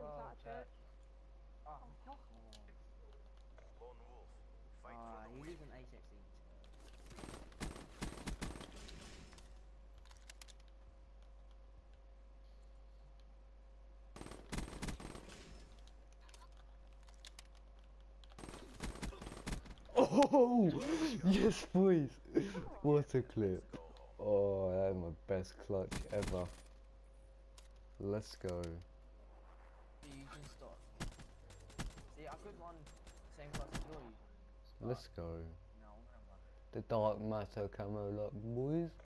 Still sat at church. Oh, Oh, Lone wolf. Fight for the he win. used an A6 each. Oh, yes, boys. What a clip. Let's go home. Oh, that is my best clutch ever. Let's go. You can start. See, I could run same class as you. Let's go. No, I'm gonna run. The dark matter camo look, boys.